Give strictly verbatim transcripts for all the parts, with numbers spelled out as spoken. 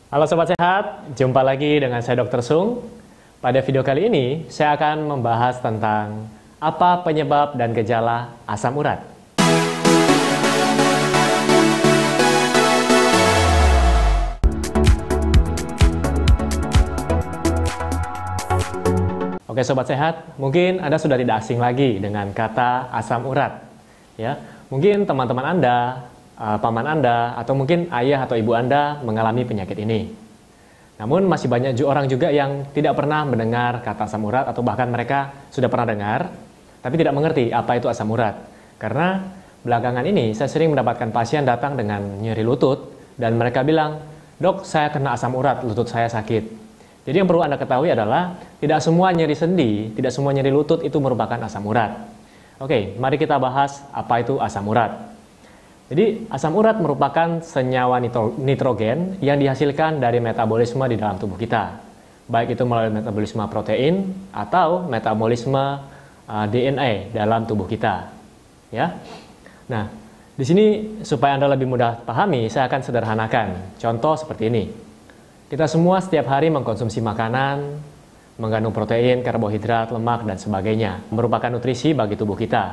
Halo Sobat Sehat, jumpa lagi dengan saya dokter Sung. Pada video kali ini, saya akan membahas tentang apa penyebab dan gejala asam urat. Oke Sobat Sehat, mungkin Anda sudah tidak asing lagi dengan kata asam urat. Ya, mungkin teman-teman Anda, paman Anda, atau mungkin ayah atau ibu Anda mengalami penyakit ini. Namun masih banyak orang juga yang tidak pernah mendengar kata asam urat, atau bahkan mereka sudah pernah dengar, tapi tidak mengerti apa itu asam urat. Karena belakangan ini saya sering mendapatkan pasien datang dengan nyeri lutut, dan mereka bilang, "Dok, saya kena asam urat, lutut saya sakit." Jadi yang perlu Anda ketahui adalah, tidak semua nyeri sendi, tidak semua nyeri lutut itu merupakan asam urat. Oke, mari kita bahas apa itu asam urat. Jadi, asam urat merupakan senyawa nitro, nitrogen yang dihasilkan dari metabolisme di dalam tubuh kita. Baik itu melalui metabolisme protein atau metabolisme uh, D N A dalam tubuh kita. Ya. Nah, di sini supaya Anda lebih mudah pahami, saya akan sederhanakan. Contoh seperti ini. Kita semua setiap hari mengkonsumsi makanan, mengandung protein, karbohidrat, lemak, dan sebagainya. Merupakan nutrisi bagi tubuh kita.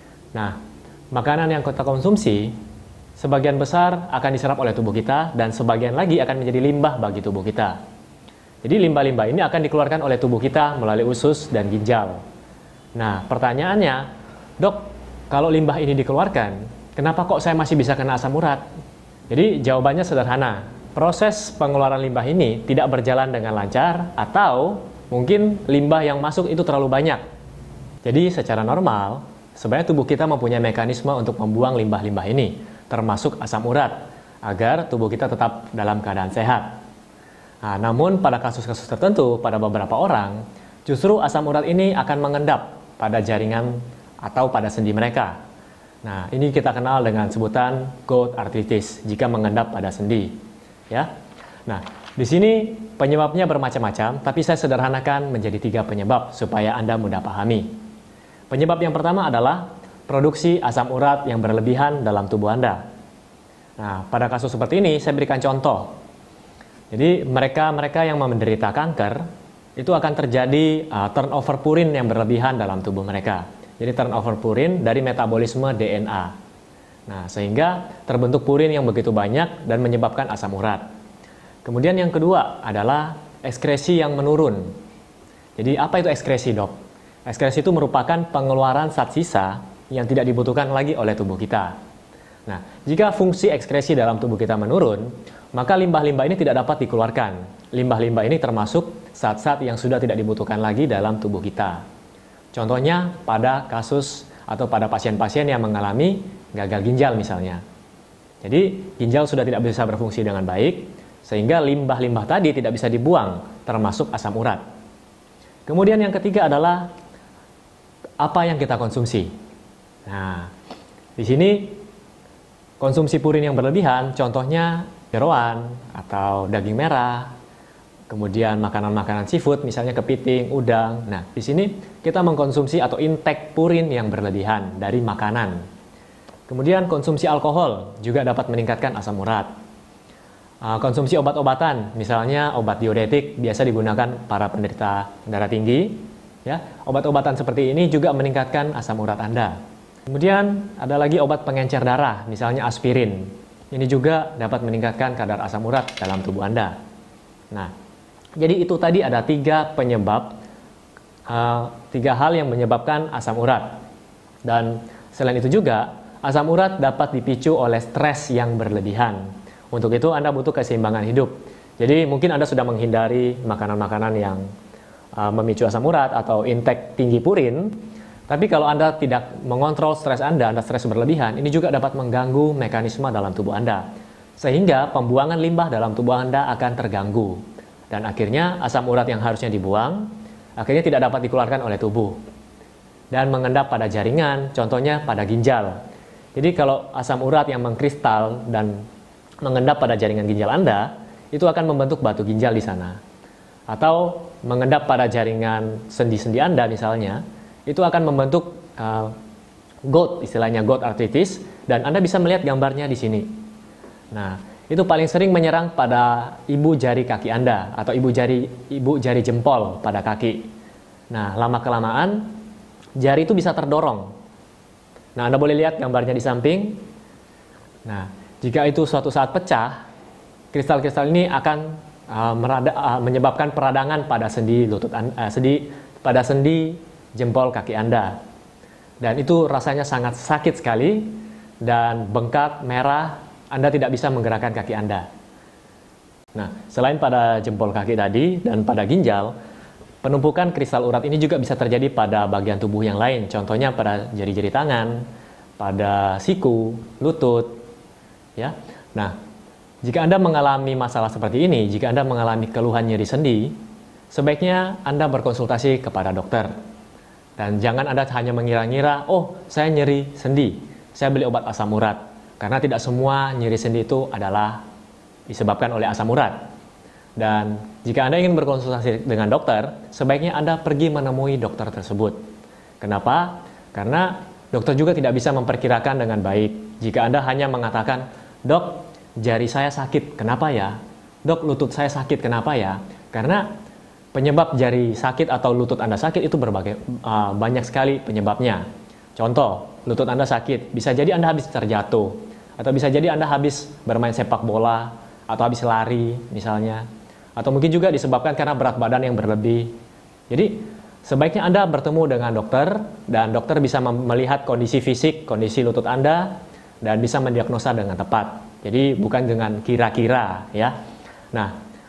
Nah, makanan yang kita konsumsi, sebagian besar akan diserap oleh tubuh kita, dan sebagian lagi akan menjadi limbah bagi tubuh kita. Jadi limbah-limbah ini akan dikeluarkan oleh tubuh kita melalui usus dan ginjal. Nah, pertanyaannya, "Dok, kalau limbah ini dikeluarkan, kenapa kok saya masih bisa kena asam urat?" Jadi jawabannya sederhana. Proses pengeluaran limbah ini tidak berjalan dengan lancar, atau mungkin limbah yang masuk itu terlalu banyak. Jadi secara normal, sebenarnya tubuh kita mempunyai mekanisme untuk membuang limbah-limbah ini, termasuk asam urat, agar tubuh kita tetap dalam keadaan sehat. Nah, namun pada kasus-kasus tertentu, pada beberapa orang, justru asam urat ini akan mengendap pada jaringan atau pada sendi mereka. Nah, ini kita kenal dengan sebutan gout arthritis, jika mengendap pada sendi. Ya. Nah, di sini penyebabnya bermacam-macam, tapi saya sederhanakan menjadi tiga penyebab supaya Anda mudah pahami. Penyebab yang pertama adalah produksi asam urat yang berlebihan dalam tubuh Anda. Nah, pada kasus seperti ini saya berikan contoh. Jadi mereka-mereka yang menderita kanker itu akan terjadi uh, turnover purin yang berlebihan dalam tubuh mereka. Jadi turnover purin dari metabolisme D N A. Nah, sehingga terbentuk purin yang begitu banyak dan menyebabkan asam urat. Kemudian yang kedua adalah ekskresi yang menurun. Jadi apa itu ekskresi, Dok? Ekskresi itu merupakan pengeluaran zat sisa yang tidak dibutuhkan lagi oleh tubuh kita. Nah, jika fungsi ekskresi dalam tubuh kita menurun, maka limbah-limbah ini tidak dapat dikeluarkan. Limbah-limbah ini termasuk zat-zat yang sudah tidak dibutuhkan lagi dalam tubuh kita. Contohnya pada kasus atau pada pasien-pasien yang mengalami gagal ginjal misalnya. Jadi, ginjal sudah tidak bisa berfungsi dengan baik, sehingga limbah-limbah tadi tidak bisa dibuang, termasuk asam urat. Kemudian yang ketiga adalah apa yang kita konsumsi. Nah, di sini konsumsi purin yang berlebihan, contohnya jeroan atau daging merah, kemudian makanan-makanan seafood, misalnya kepiting, udang. Nah, di sini kita mengkonsumsi atau intake purin yang berlebihan dari makanan. Kemudian konsumsi alkohol juga dapat meningkatkan asam urat. Konsumsi obat-obatan, misalnya obat diuretik, biasa digunakan para penderita darah tinggi. Ya, obat-obatan seperti ini juga meningkatkan asam urat Anda. Kemudian ada lagi obat pengencer darah, misalnya aspirin. Ini juga dapat meningkatkan kadar asam urat dalam tubuh Anda. Nah, jadi itu tadi ada tiga penyebab, uh, tiga hal yang menyebabkan asam urat. Dan selain itu juga, asam urat dapat dipicu oleh stres yang berlebihan. Untuk itu Anda butuh keseimbangan hidup. Jadi mungkin Anda sudah menghindari makanan-makanan yang uh, memicu asam urat atau intake tinggi purin. Tapi kalau Anda tidak mengontrol stres Anda, Anda stres berlebihan, ini juga dapat mengganggu mekanisme dalam tubuh Anda. Sehingga pembuangan limbah dalam tubuh Anda akan terganggu. Dan akhirnya asam urat yang harusnya dibuang, akhirnya tidak dapat dikeluarkan oleh tubuh. Dan mengendap pada jaringan, contohnya pada ginjal. Jadi kalau asam urat yang mengkristal dan mengendap pada jaringan ginjal Anda, itu akan membentuk batu ginjal di sana. Atau mengendap pada jaringan sendi-sendi Anda misalnya, itu akan membentuk uh, gout, istilahnya gout arthritis, dan Anda bisa melihat gambarnya di sini. Nah, itu paling sering menyerang pada ibu jari kaki Anda atau ibu jari ibu jari jempol pada kaki. Nah, lama-kelamaan jari itu bisa terdorong. Nah, Anda boleh lihat gambarnya di samping. Nah, jika itu suatu saat pecah, kristal-kristal ini akan uh, merada, uh, menyebabkan peradangan pada sendi lutut uh, sendi pada sendi jempol kaki Anda. Dan itu rasanya sangat sakit sekali dan bengkak, merah, Anda tidak bisa menggerakkan kaki Anda. Nah, selain pada jempol kaki tadi dan pada ginjal, penumpukan kristal urat ini juga bisa terjadi pada bagian tubuh yang lain. Contohnya pada jari-jari tangan, pada siku, lutut, ya. Nah, jika Anda mengalami masalah seperti ini, jika Anda mengalami keluhan nyeri sendi, sebaiknya Anda berkonsultasi kepada dokter. Dan jangan Anda hanya mengira-ngira, oh, saya nyeri sendi, saya beli obat asam urat. Karena tidak semua nyeri sendi itu adalah disebabkan oleh asam urat. Dan jika Anda ingin berkonsultasi dengan dokter, sebaiknya Anda pergi menemui dokter tersebut. Kenapa? Karena dokter juga tidak bisa memperkirakan dengan baik. Jika Anda hanya mengatakan, dok, jari saya sakit, kenapa ya? Dok, lutut saya sakit, kenapa ya? Karena penyebab jari sakit atau lutut Anda sakit itu berbagai uh, banyak sekali penyebabnya. Contoh, lutut Anda sakit, bisa jadi Anda habis terjatuh, atau bisa jadi Anda habis bermain sepak bola, atau habis lari misalnya. Atau mungkin juga disebabkan karena berat badan yang berlebih. Jadi, sebaiknya Anda bertemu dengan dokter, dan dokter bisa melihat kondisi fisik, kondisi lutut Anda, dan bisa mendiagnosa dengan tepat. Jadi, bukan dengan kira-kira, ya. Nah,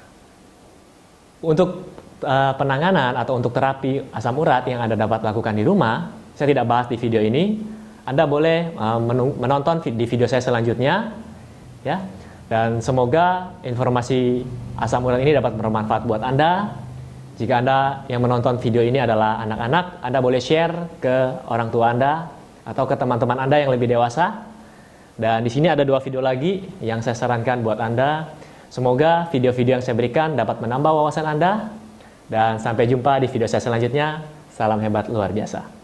untuk uh, penanganan atau untuk terapi asam urat yang Anda dapat lakukan di rumah, saya tidak bahas di video ini. Anda boleh uh, menonton di video saya selanjutnya, ya. Dan semoga informasi asam urat ini dapat bermanfaat buat Anda. Jika Anda yang menonton video ini adalah anak-anak, Anda boleh share ke orang tua Anda atau ke teman-teman Anda yang lebih dewasa. Dan di sini ada dua video lagi yang saya sarankan buat Anda. Semoga video-video yang saya berikan dapat menambah wawasan Anda. Dan sampai jumpa di video saya selanjutnya. Salam hebat luar biasa.